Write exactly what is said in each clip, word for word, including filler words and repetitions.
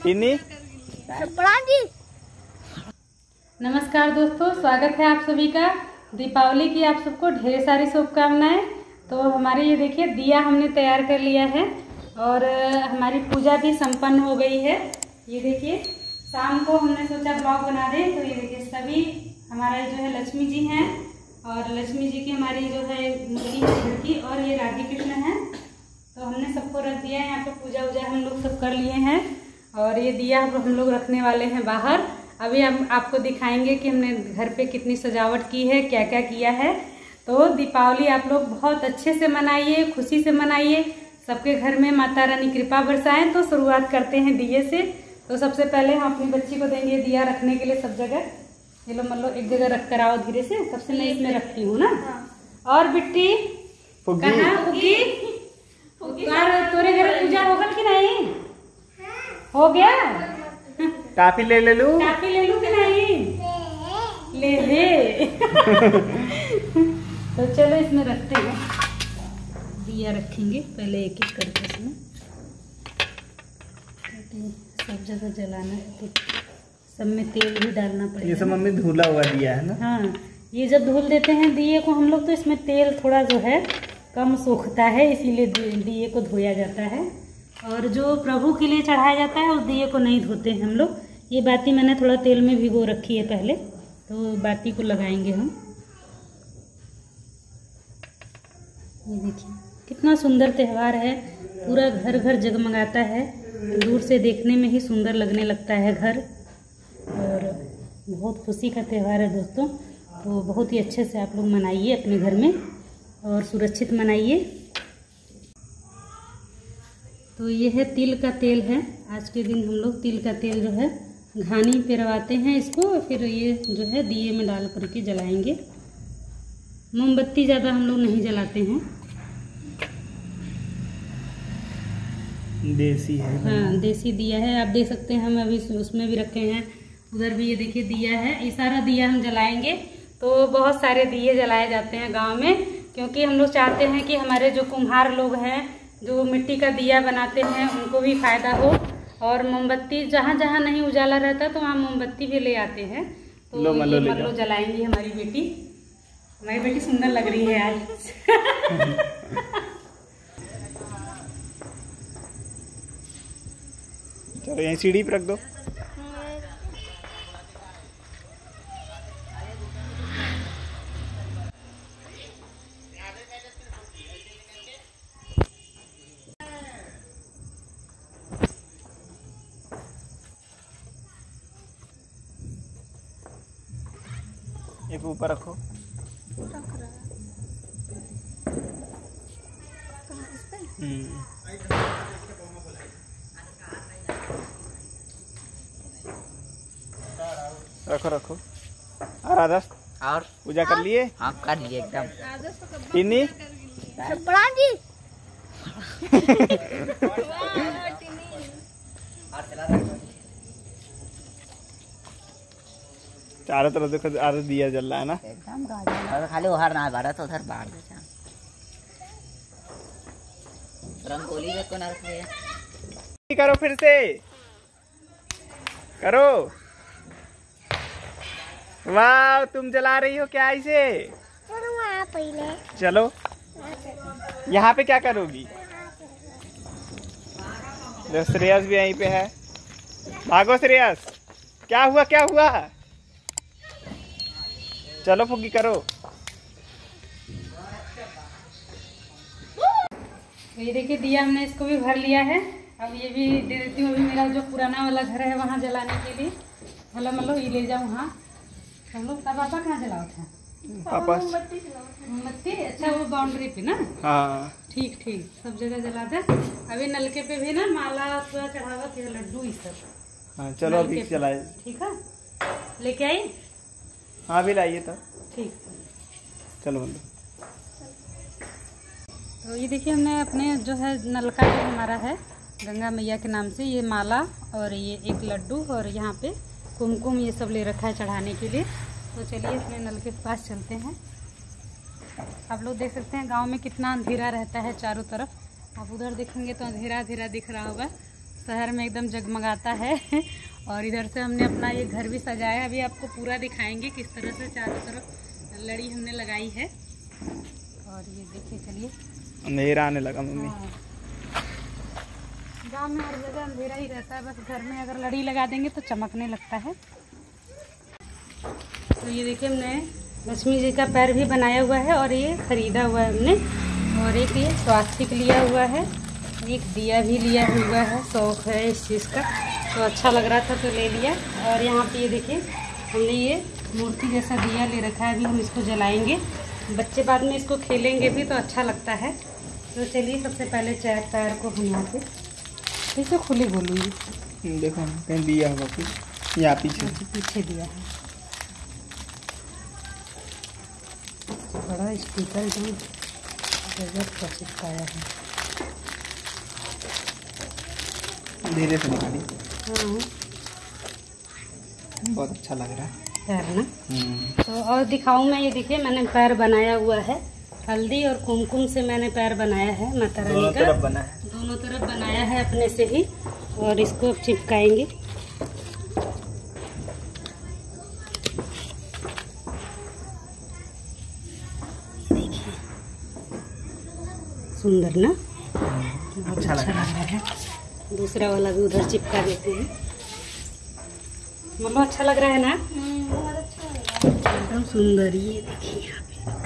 नमस्कार दोस्तों, स्वागत है आप सभी का। दीपावली की आप सबको ढेर सारी शुभकामनाएं। तो हमारे ये देखिए दिया हमने तैयार कर लिया है और हमारी पूजा भी संपन्न हो गई है। ये देखिए शाम को हमने सोचा ब्लॉग बना दें। तो ये देखिए सभी हमारे जो है लक्ष्मी जी हैं और लक्ष्मी जी की हमारी जो है मूर्ति है घर की, और ये राधे कृष्ण है। तो हमने सबको रख दिया है यहाँ पे, पूजा वूजा हम लोग सब कर लिए हैं। और ये दिया हम लोग रखने वाले हैं बाहर। अभी हम आपको दिखाएंगे कि हमने घर पे कितनी सजावट की है, क्या क्या किया है। तो दीपावली आप लोग बहुत अच्छे से मनाइए, खुशी से मनाइए, सबके घर में माता रानी कृपा बरसाएं। तो शुरुआत करते हैं दिए से। तो सबसे पहले हम अपनी बच्ची को देंगे दिया रखने के लिए सब जगह। ये लो मतलब एक जगह रख कर आओ धीरे से। सबसे मैं इसमें रखती हूँ ना। और बिट्टी कहाँ उगी? तोरे घर पूजा होगा कि नहीं? हो गया? टाफी ले ले लूं? टाफी ले लूं कि नहीं? ले ले। तो चलो इसमें रखते हैं, दिया रखेंगे पहले एक एक करके इसमें। सब जगह जलाना है तो सब में तेल भी डालना पड़ेगा। ये सब मम्मी धुला हुआ दिया है ना? हाँ, ये जब धुल देते हैं दिए को हम लोग तो इसमें तेल थोड़ा जो है कम सोखता है, इसीलिए दिए को धोया जाता है। और जो प्रभु के लिए चढ़ाया जाता है उस दिए को नहीं धोते हैं हम लोग। ये बाती मैंने थोड़ा तेल में भिगो रखी है पहले, तो बाती को लगाएंगे हम। ये देखिए कितना सुंदर त्यौहार है, पूरा घर घर जगमगाता है। दूर से देखने में ही सुंदर लगने लगता है घर, और बहुत खुशी का त्यौहार है दोस्तों। तो बहुत ही अच्छे से आप लोग मनाइए अपने घर में और सुरक्षित मनाइए। तो ये है तिल का तेल है। आज के दिन हम लोग तिल का तेल जो है घानी पे रवाते हैं इसको, फिर ये जो है दिए में डाल करके जलाएंगे। मोमबत्ती ज़्यादा हम लोग नहीं जलाते हैं। देसी है। हाँ, देसी दिया है। आप देख सकते हैं हम अभी उसमें भी रखे हैं, उधर भी ये देखिए दिया है। ये सारा दिया हम जलाएंगे। तो बहुत सारे दिए जलाए जाते हैं गांव में, क्योंकि हम लोग चाहते हैं कि हमारे जो कुम्हार लोग हैं जो मिट्टी का दिया बनाते हैं उनको भी फायदा हो। और मोमबत्ती जहाँ जहाँ नहीं उजाला रहता तो वहाँ मोमबत्ती भी ले आते हैं। तो लो, ये मतलब जलाएंगी हमारी बेटी। हमारी बेटी सुंदर लग रही है आज। चलो यहीं सीढ़ी पे रख दो। एक ऊपर रखो। हम्म रखो रखो। और आदर्श और पूजा कर लिए? हाँ कर लिए एकदम। इन्हीं चारों तरफ देखो आधा दिया जल रहा है ना एकदम। खाली उधर ना बारह तो उधर बाढ़ दे। रंगोली में को ना रखे। करो फिर से करो। वाह, तुम जला रही हो क्या इसे? पहले चलो यहाँ पे क्या करोगी? श्रेयस भी यहीं पे है। भागो श्रेयस। क्या हुआ क्या हुआ? चलो फुग्गी करो। ये देखिए दिया हमने इसको भी भर लिया है। अब ये भी दे देती हूँ। अभी मेरा जो पुराना वाला घर है वहाँ जलाने के लिए भला मतलब ये ले जाऊँ वहाँ। हम लोग तब पापा कहाँ जलाओ था? पापा मोमबत्ती। अच्छा, वो बाउंड्री पे ना? हाँ ठीक ठीक, सब जगह जला दे। अभी नलके पे भी ना माला पूरा चढ़ावा थे, लड्डू ये सब। हाँ चलो अभी चलाए। ठीक है, लेके आई? हाँ भी लाइए तब। ठीक, चलो बंदो। तो ये देखिए हमने अपने जो है नलका जो हमारा है गंगा मैया के नाम से, ये माला और ये एक लड्डू और यहाँ पे कुमकुम ये सब ले रखा है चढ़ाने के लिए। तो चलिए अपने नल के पास चलते हैं। आप लोग देख सकते हैं गांव में कितना अंधेरा रहता है चारों तरफ। आप उधर देखेंगे तो अंधेरा अंधेरा दिख रहा होगा। शहर में एकदम जगमगाता है। और इधर से हमने अपना ये घर भी सजाया, अभी आपको पूरा दिखाएंगे किस तरह से चारों तरफ लड़ी हमने लगाई है। और ये देखिए, चलिए अंधेरा आने लगा मम्मी। गाँव में हर जगह अंधेरा ही रहता है, बस घर में अगर लड़ी लगा देंगे तो चमकने लगता है। तो ये देखिए, हमने लक्ष्मी जी का पैर भी बनाया हुआ है और ये खरीदा हुआ है हमने। और एक ये स्वास्तिक लिया हुआ है, एक दिया भी लिया हुआ है, शौक है इस चीज़ का, तो अच्छा लग रहा था तो ले लिया। और यहाँ पे ये देखिए, हमने ये मूर्ति जैसा दिया ले रखा है, अभी हम इसको जलाएंगे। बच्चे बाद में इसको खेलेंगे भी तो अच्छा लगता है। तो चलिए सबसे पहले चाय पैर को हम यहाँ पे इसे खुली बोलूँगी। देखो कहीं दिया होगा कुछ, या पीछे पीछे दिया है बड़ा स्पीकर एकदम गजब का चिपकाया है। धीरे से निकाली। हाँ, बहुत अच्छा लग रहा है पैर ना। तो और दिखाऊं मैं, ये देखिए मैंने पैर बनाया हुआ है, हल्दी और कुमकुम से मैंने पैर बनाया है माता रानी का। दोनों तरफ बना है, दोनों तरफ बनाया है अपने से ही। और इसको अब चिपकाएंगे। देखिए सुंदर ना, अच्छा लग रहा है। है दूसरा वाला भी उधर चिपका देते हैं। मतलब अच्छा लग रहा है ना, एकदम सुंदर। ये देखिए यहाँ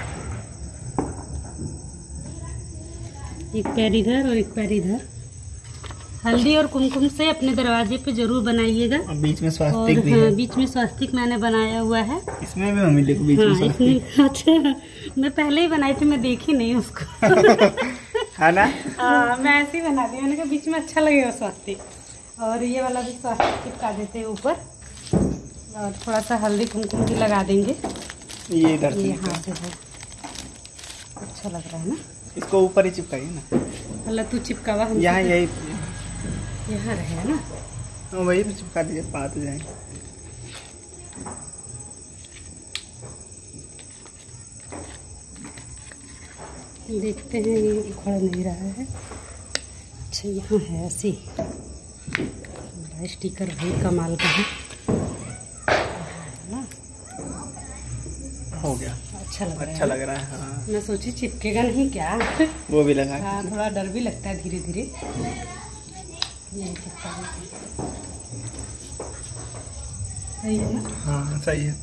पे एक पैर इधर और एक पैर इधर। हल्दी और कुमकुम से अपने दरवाजे पे जरूर बनाइएगा। और बीच में स्वास्तिक भी हाँ, है। बीच में स्वास्तिक मैंने बनाया हुआ है। इसमें भी मम्मी देखो बीच में हाँ, स्वास्तिक। इसमें अच्छा, मैं पहले ही बनाई थी, मैं देखी नहीं उसको। है ना? हाँ, मैं ऐसे ही बना दी, मैंने कहा बीच में अच्छा लगेगा स्वास्तिक। और ये वाला भी स्वास्तिक चिपका देते हैं ऊपर। और थोड़ा सा हल्दी कुमकुम भी लगा देंगे। ये इधर से ये यहाँ से है, अच्छा लग रहा है ना। इसको ऊपर ही चिपकाइए ना। अल्लाह तू चिपकावा हम यहाँ यही यहाँ रहे ना। तो वही पे चिपका दीजिए, पात जाएंगे। देखते हैं, ये उखड़ नहीं रहा है। अच्छा यहाँ है ऐसी, स्टिकर भाई कमाल का है ना। हो गया, अच्छा लग रहा है। अच्छा लग रहा है। हाँ, मैं सोची चिपकेगा नहीं क्या। वो भी लगा। हाँ, थोड़ा डर भी लगता है धीरे धीरे। ये चिपका देते हैं। सही है ना? हाँ सही है।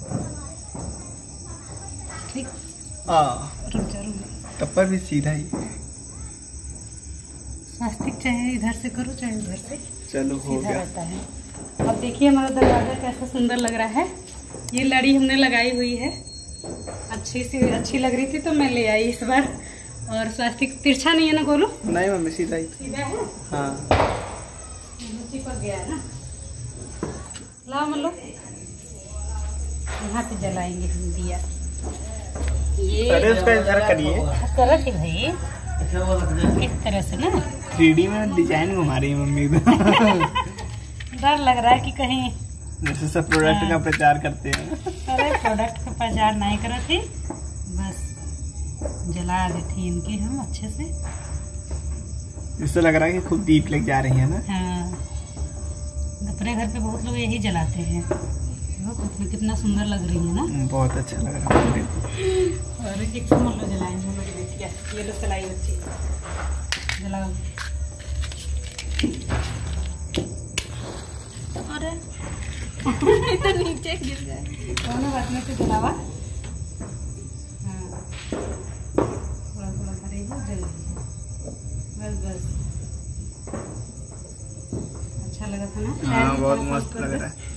ठीक। हाँ, रुक जा रुक जा। टप्पर भी सीधा ही। स्वास्तिक चाहे इधर से करो चाहे उधर से, चलो हो सीधा गया। रहता है। अब देखिए हमारा दरवाजा कैसा सुंदर लग रहा है। ये लड़ी हमने लगाई हुई है, अच्छी सी अच्छी लग रही थी तो मैं ले आई इस बार। और स्वास्तिक तिरछा नहीं है ना गोलू? नहीं मम्मी, सीधा ही। सीधा है। हाँ, चिपक गया है ना। लाओ मल्लो, यहाँ पे जलाएंगे हम दिया। ये अरे उसका इधर करिए। करो कि भाई इस तरह से ना। थ्री डी में डिजाइन घुमा रही है मम्मी। डर लग रहा है कि कहीं जैसे सब प्रोडक्ट का प्रचार करते हैं। अरे प्रोडक्ट का प्रचार नहीं करा थी, बस जला दी थी इनकी हम अच्छे से। इससे लग रहा है कि खूब दीप लग जा रही है ना। हाँ, अपने घर पे बहुत लोग यही जलाते हैं। देखो कितना सुंदर लग रही है ना। बहुत अच्छा लग रहा है। और एक हम लोग जलाएंगे। हम लोग देखिए ये लोग चलाई बच्ची जलाओ। अरे तो नीचे गिर जाए। दोनों बात में तो जलावा। हाँ, थोड़ा थोड़ा करेगा जल जाएगा। बस बस, अच्छा लगा था ना। हाँ, बहुत मस्त लग रहा है।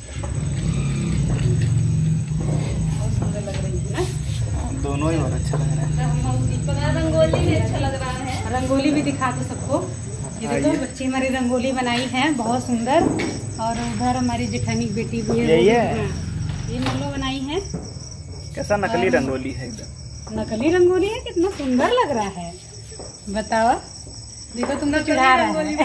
बहुत सुंदर लग रही है ना। दोनों ही बहुत अच्छा लग रहा है। रंगोली भी अच्छा लग रहा है। रंगोली भी दिखा दो सबको। ये देखो बच्ची हमारी रंगोली बनाई है, बहुत सुंदर। और उधर हमारी जेठानी की बेटी भी है। यही है? हाँ, ये मल्लो बनाई है। कैसा नकली रंगोली है एकदम। नकली रंगोली है, कितना सुंदर लग रहा है। बताओ, देखो तुम लोग चढ़ा रहा है।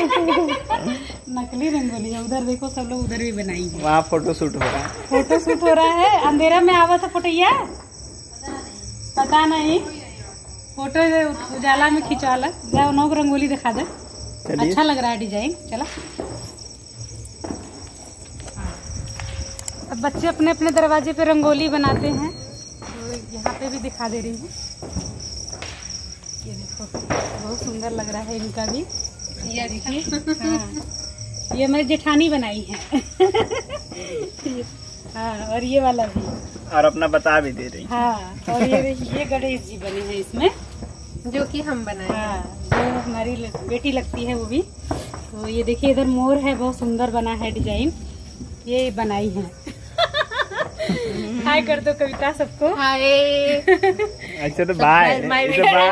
नकली रंगोली है। उधर देखो सब लोग उधर भी बनाई है। वहाँ फोटो शूट हो रहा है। फोटो शूट हो रहा है। अंधेरा में आवा था फोटोया, पता नहीं। फोटो उजाला में खिंचवाला। जाओ नौ रंगोली दिखा दे। चलिए। अच्छा लग रहा है डिजाइन। चला, अब बच्चे अपने अपने दरवाजे पे रंगोली बनाते हैं, तो यहाँ पे भी दिखा दे रही हूँ। ये देखो बहुत सुंदर लग रहा है इनका भी। ये देखिए, हाँ ये हमारी जेठानी बनाई है। हाँ, और ये वाला भी, और अपना बता भी दे रही। हाँ, और ये ये गणेश जी बने हैं इसमें, जो कि हम बनाए। हाँ, जो हमारी बेटी लगती है वो भी। तो ये देखिए इधर मोर है, बहुत सुंदर बना है डिजाइन, ये बनाई है। हाय कर दो कविता सबको। हाय। अच्छा तो बाय बाय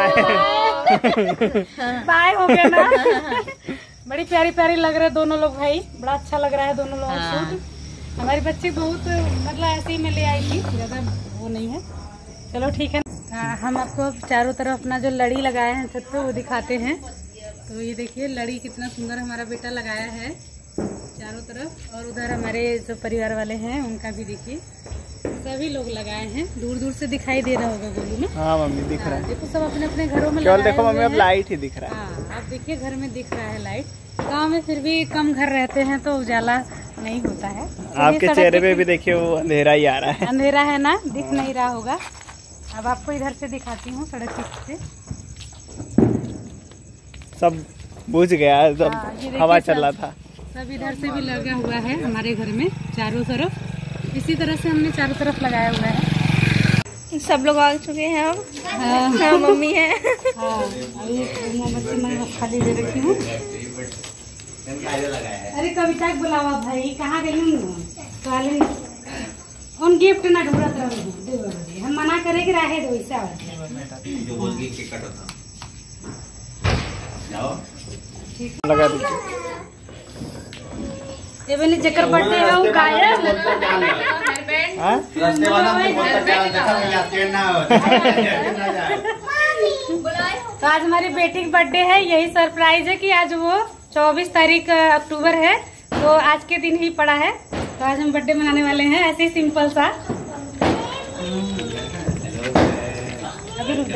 बाय हो गया ना। बड़ी प्यारी प्यारी लग रहे हैं दोनों लोग भाई, बड़ा अच्छा लग रहा है दोनों लोग सूट। हमारी बच्ची बहुत मतलब ऐसे ही मैं ले आई थी, ज्यादा वो नहीं है। चलो ठीक है। हाँ, हम आपको चारों तरफ अपना जो लड़ी लगाए हैं छत पे वो दिखाते हैं। तो ये देखिए लड़ी कितना सुंदर हमारा बेटा लगाया है चारों तरफ, और उधर हमारे जो परिवार वाले हैं उनका भी देखिए, सभी लोग लगाए हैं। दूर दूर से दिखाई दे रहा होगा गोलू ना। हाँ मम्मी दिख रहा है। देखो सब अपने अपने घरों में केवल लगाए देखो मम्मी हुए अब हैं। लाइट ही दिख रहा है। हाँ, अब देखिए घर में दिख रहा है लाइट। गांव में फिर भी कम घर रहते हैं तो उजाला नहीं होता है। आपके चेहरे पे भी देखिए वो अंधेरा ही आ रहा है। अंधेरा है ना, दिख नहीं रहा होगा। अब आपको इधर से दिखाती हूँ सड़क से। सब बुझ गया, सब हाँ, ये देखिए हवा सब- चल रहा था। सब इधर से भी लगा हुआ है हमारे घर में चारों तरफ। इसी तरह से हमने चारों तरफ लगाया हुआ है। सब लोग आ चुके हैं अब। हाँ, हाँ, मम्मी है। हाँ, अभी मोमबत्ती मैं खाली दे रखी हूँ। अरे कविता के बुलावा भाई, कहाँ गई हूँ? उन गिफ्ट ना ढूंढत रहो, हम मना करे कि रहे दो ऐसा। लगा दीजिए। ये मैंने जकर बर्थडे है वो गायब। हाँ? तो आज हमारी बेटी की बर्थडे है, यही सरप्राइज है कि आज वो चौबीस तारीख अक्टूबर है, तो आज के दिन ही पड़ा है। तो आज हम बर्थडे मनाने वाले हैं ऐसे ही सिंपल सा। अभी रुक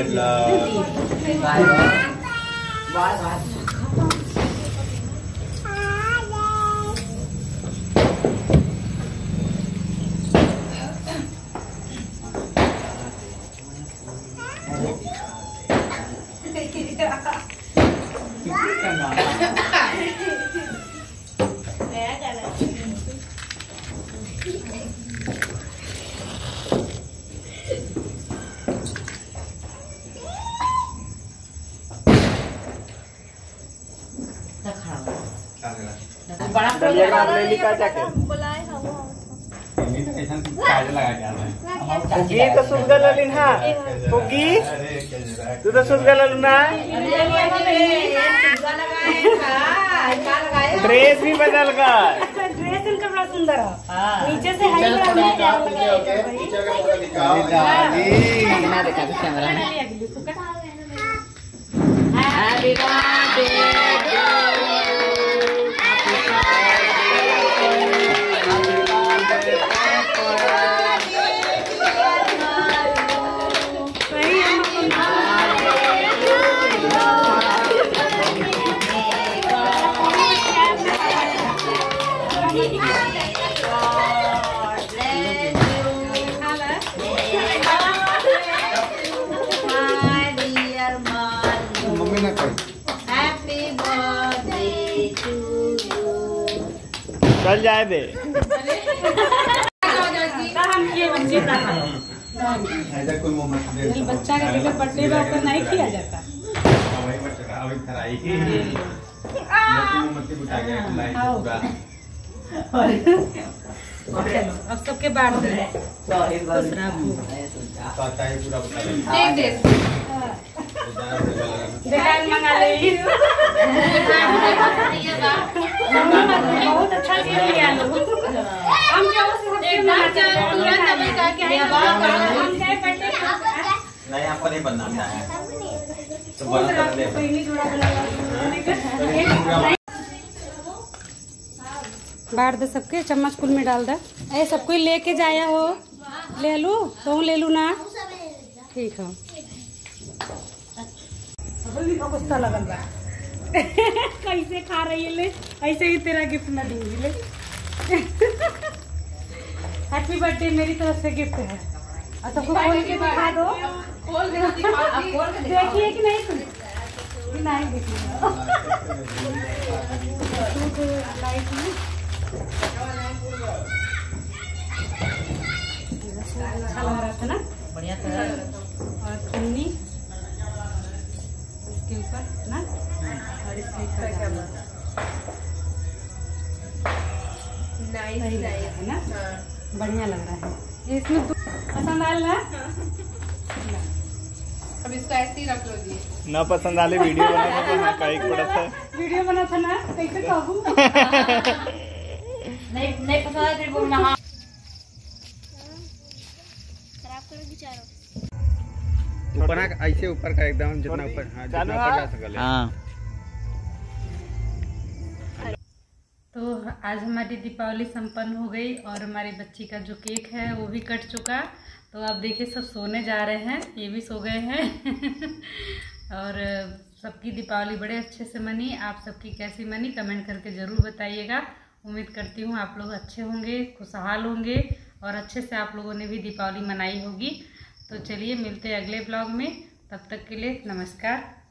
दलिया का आपने लिखा जाके कुकी तो सुनगा ललिन हा कुकी तू तो सुनगा ललुना ड्रेस भी बदल गया। ड्रेस इनका बड़ा सुंदर है, नीचे से हाई कैमरा में। हैप्पी चल जाए दे। बच्चा का जगह बर्थडे पर नहीं किया जाता। चलो अब सबके बांट दे। मंगा ले बहुत अच्छा चीज लिया लो। हम क्या नहीं आपको नहीं बनना है तो बना कर ले। बांट दे सबके, चम्मच कुल में डाल दे। ऐ सब कोई लेके जाया हो, ले लू तो ले लू ना। ठीक है। लगल बा कैसे खा रही है ले, ऐसे ही तेरा गिफ्ट मैं दूंगी ले। हैप्पी बर्थडे मेरी तरफ से गिफ्ट है। और सबको खोल के दिखा दो, देखिए कि नहीं तुम नहीं देखिए लाइट में अच्छा लग रहा था ना, बढ़िया कलर। और चुन्नी इसके ऊपर ना, और इसके ऊपर नाइस सही लग रहा नाइस है ना, बढ़िया लग रहा है। ये इसमें दो पसंद आया ना, अब इसको ऐसे ही रख लो जी। ना पसंद आले वीडियो बनाने को हाँ का एक बड़ा था वीडियो बना था ना, कैसे कहूँ नहीं नहीं पसंद है तेरे को ना। खराब करोगी चारों। ऊपर ना ऐसे ऊपर का एकदम जितना ऊपर हाँ जितना ऊपर जा सके। हाँ तो आज हमारी दीपावली संपन्न हो गई और हमारी बच्ची का जो केक है वो भी कट चुका। तो आप देखिए सब सोने जा रहे हैं, ये भी सो गए हैं और सबकी दीपावली बड़े अच्छे से मनी। आप सबकी कैसी मनी कमेंट करके ज़रूर बताइएगा। उम्मीद करती हूँ आप लोग अच्छे होंगे, खुशहाल होंगे और अच्छे से आप लोगों ने भी दीपावली मनाई होगी। तो चलिए मिलते हैं अगले ब्लॉग में, तब तक के लिए नमस्कार।